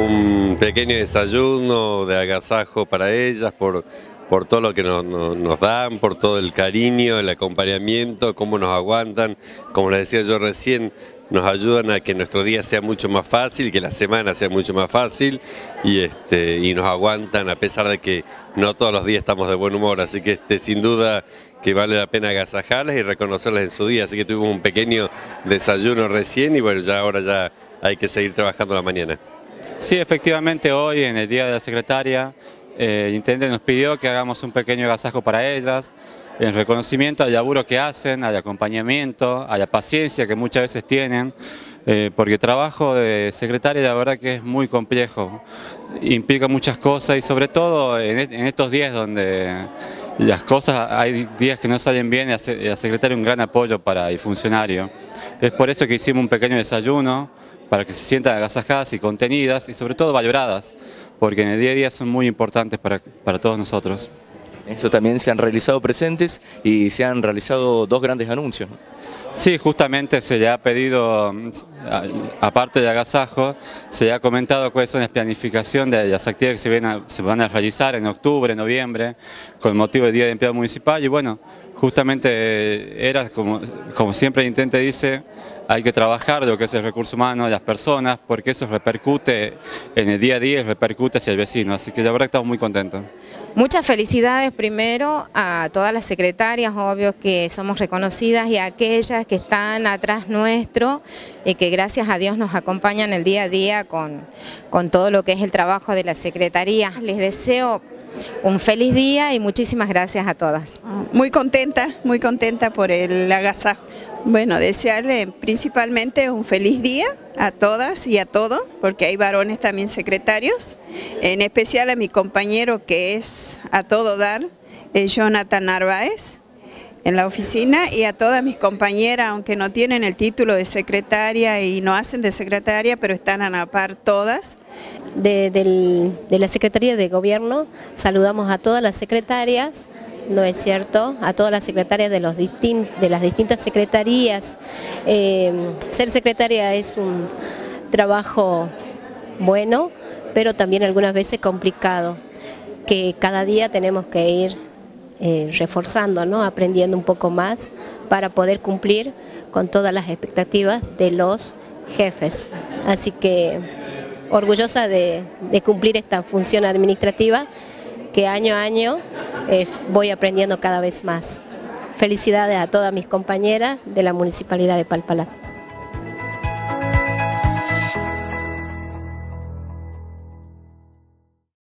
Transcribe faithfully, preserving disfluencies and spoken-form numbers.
un pequeño desayuno de agasajo para ellas, por, por todo lo que nos, nos, nos dan, por todo el cariño, el acompañamiento, cómo nos aguantan. Como les decía yo recién, nos ayudan a que nuestro día sea mucho más fácil, que la semana sea mucho más fácil y, este, y nos aguantan a pesar de que no todos los días estamos de buen humor. Así que este, sin duda que vale la pena agasajarlas y reconocerlas en su día. Así que tuvimos un pequeño desayuno recién y bueno, ya ahora ya hay que seguir trabajando la mañana. Sí, efectivamente hoy en el Día de la Secretaria eh, el Intendente nos pidió que hagamos un pequeño agasajo para ellas, en reconocimiento al laburo que hacen, al acompañamiento, a la paciencia que muchas veces tienen, eh, porque el trabajo de secretaria la verdad que es muy complejo, implica muchas cosas y sobre todo en, en estos días donde las cosas, hay días que no salen bien, la secretaria es un gran apoyo para el funcionario. Es por eso que hicimos un pequeño desayuno, para que se sientan agasajadas y contenidas y sobre todo valoradas, porque en el día a día son muy importantes para, para todos nosotros. Esto también se han realizado presentes y se han realizado dos grandes anuncios, ¿no? Sí, justamente se le ha pedido, aparte del agasajo, se le ha comentado cuáles son las planificaciones de las actividades que se, a, se van a realizar en octubre, noviembre, con motivo del Día de Empleado Municipal y bueno, justamente era como, como siempre el Intendente dice, hay que trabajar lo que es el recurso humano de las personas porque eso repercute en el día a día y repercute hacia el vecino, así que la verdad estamos muy contentos. Muchas felicidades primero a todas las secretarias, obvio que somos reconocidas y a aquellas que están atrás nuestro y que gracias a Dios nos acompañan el día a día con, con todo lo que es el trabajo de la Secretaría. Les deseo un feliz día y muchísimas gracias a todas. Muy contenta, muy contenta por el agasajo. Bueno, desearle principalmente un feliz día a todas y a todos, porque hay varones también secretarios, en especial a mi compañero que es a todo dar, eh, Jonathan Narváez, en la oficina, y a todas mis compañeras, aunque no tienen el título de secretaria y no hacen de secretaria, pero están a la par todas. De, del, de la Secretaría de Gobierno saludamos a todas las secretarias, ¿no es cierto?, a todas las secretarias de, los distin de las distintas secretarías. Eh, ser secretaria es un trabajo bueno, pero también algunas veces complicado, que cada día tenemos que ir eh, reforzando, ¿no?, aprendiendo un poco más para poder cumplir con todas las expectativas de los jefes. Así que orgullosa de, de cumplir esta función administrativa que año a año eh, voy aprendiendo cada vez más. Felicidades a todas mis compañeras de la Municipalidad de Palpalá.